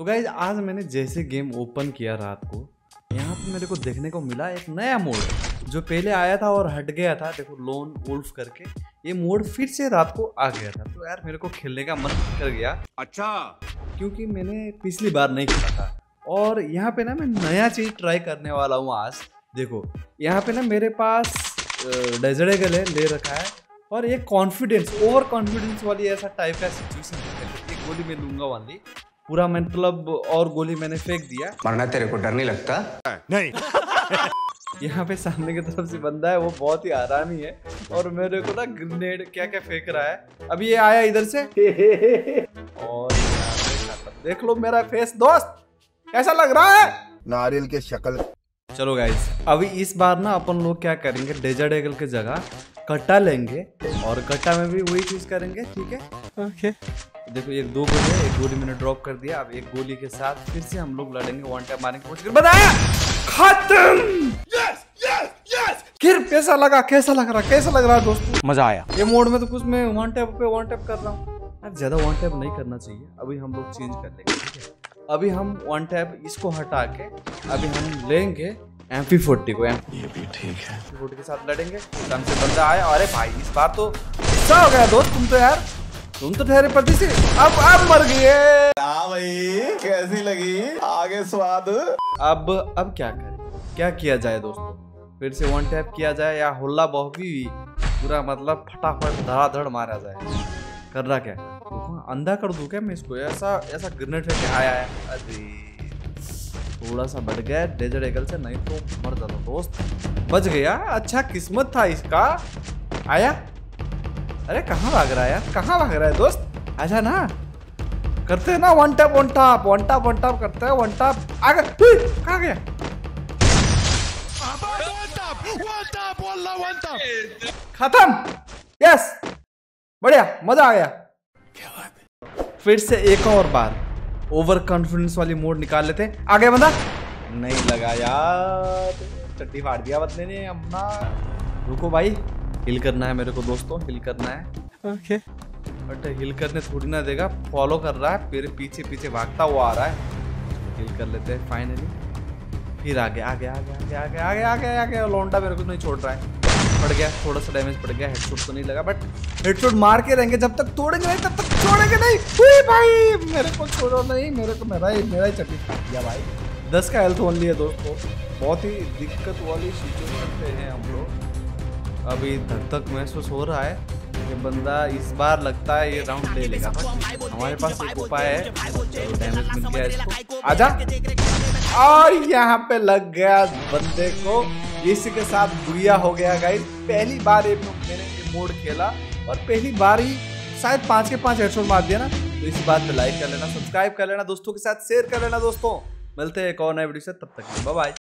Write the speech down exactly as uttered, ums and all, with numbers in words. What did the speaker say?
तो गाइज आज मैंने जैसे गेम ओपन किया रात को, यहाँ पे मेरे को देखने को मिला एक नया मोड जो पहले आया था और हट गया था। देखो लोन वुल्फ करके ये मोड फिर से रात को आ गया था। तो यार मेरे को खेलने का मन कर गया, अच्छा क्योंकि मैंने पिछली बार नहीं खेला था। और यहाँ पे ना मैं नया चीज ट्राई करने वाला हूँ आज। देखो यहाँ पे ना मेरे पास डेजर्ट ईगल है ले रखा है और ये कॉन्फिडेंस ओवर कॉन्फिडेंस वाली ऐसा टाइप का सिचुएशन है। एक गोली मैं लूंगा वाली पूरा मतलब और गोली मैंने फेंक दिया। मरना तेरे को डर नहीं लगता? नहीं। यहाँ पे सामने की तरफ से बंदा है, वो बहुत ही आरामी है और मेरे को ना ग्रेनेड क्या क्या फेंक रहा है। अभी ये आया इधर से और देख लो मेरा फेस दोस्त कैसा लग रहा है, नारियल के शक्ल। चलो गाइस अभी इस बार ना अपन लोग क्या करेंगे, डेजर्ट ईगल की जगह कट्टा लेंगे और कट्टा में भी वही चीज करेंगे। ठीक है ओके देखो एक दो गोली है, एक गोली मैंने ड्रॉप कर दिया। अब एक गोली के साथ फिर से हम लोग लड़ेंगे, वन टैप मारने की कोशिश करेंगे। बताया खत्म। यस यस यस फिर कैसा लगा, कैसा लग रहा कैसा लग रहा है दोस्तों? मजा आया। ये मोड में तो कुछ मैं वन टैप पे वन टैप कर रहा हूँ यार, ज्यादा वन टैप नहीं करना चाहिए। अभी हम लोग चेंज कर लेंगे। ठीक है अभी हम वन टैप इसको हटा के अभी हम लेंगे एम पी फोर्टी को। एम ये भी ठीक है, एम पी फोर्टी के साथ लड़ेंगे। दम से बंदा आया। अरे भाई इस बार तो गुस्सा हो गया दोस्त तुम तो यार, तुम तो ठहरे पति से अब अब मर गए। हाँ भाई कैसी लगी आगे स्वाद? अब अब क्या करें, क्या किया जाए दोस्तों? फिर से वन टैप किया जाए या हुल्ला बहबी पूरा मतलब फटाफट धड़ाधड़ मारा जाए? कर रहा क्या, तो अंधा कर दूं क्या मैं इसको? ऐसा ऐसा ग्रेनेड फेंक आया है। अरे थोड़ा सा बढ़ गया डेजर्ट ईगल से, नहीं तो मर जाता दोस्त। बच गया, अच्छा किस्मत था इसका। आया अरे कहाँ भाग रहा है यार, कहाँ भाग रहा है दोस्त? आजा ना, करते हैं ना one tap one tap one tap one tap करते हैं वन टैप। आ गया, कहाँ गया? खत्म। यस बढ़िया, मजा आ गया। फिर से एक और बार ओवर कॉन्फिडेंस वाली मोड निकाल लेते। आ गया बंदा, नहीं लगा यार, चट्टी फाड़ दिया बंदे ने अपना। रुको भाई, हिल करना है मेरे को दोस्तों, हिल करना है। ओके बट हिल करने थोड़ी ना देगा, फॉलो कर रहा है, मेरे पीछे पीछे भागता हुआ आ रहा है। हिल कर लेते हैं फाइनली। फिर आगे आगे आगे आगे आगे आगे आगे आगे लौंडा मेरे को नहीं छोड़ रहा है। पड़ गया, थोड़ा सा डैमेज पड़ गया, हेडशॉट तो नहीं लगा बट हेडशॉट मार के रहेंगे जब तक तोड़ेंगे नहीं तब तक छोड़ेंगे नहीं। उई भाई मेरे को छोड़ो नहीं, मेरे को मेरा ही मेरा ही चट्टी फाड़ दिया भाई। दस का हेल्थ ओनली है दोस्तों, बहुत ही दिक्कत वाली सिचुएशन पे हैं हम लोग। अभी धक धक महसूस हो रहा है ये बंदा इस बार लगता है ये राउंड ले लेगा। हमारे पास एक उपाय है, डैमेज मिल गया इसको। आजा, और यहाँ पे लग गया बंदे को। इसी के साथ गुड़िया हो गया गाइस। पहली बार ये मैंने ये मोड खेला और पहली बार ही शायद पांच के पांच हेडशॉट मार दिया ना। तो इस बात पे लाइक कर लेना, सब्सक्राइब कर लेना, दोस्तों के साथ शेयर कर लेना। दोस्तों मिलते हैं एक और नए वीडियो से, तब तक बाय बाय।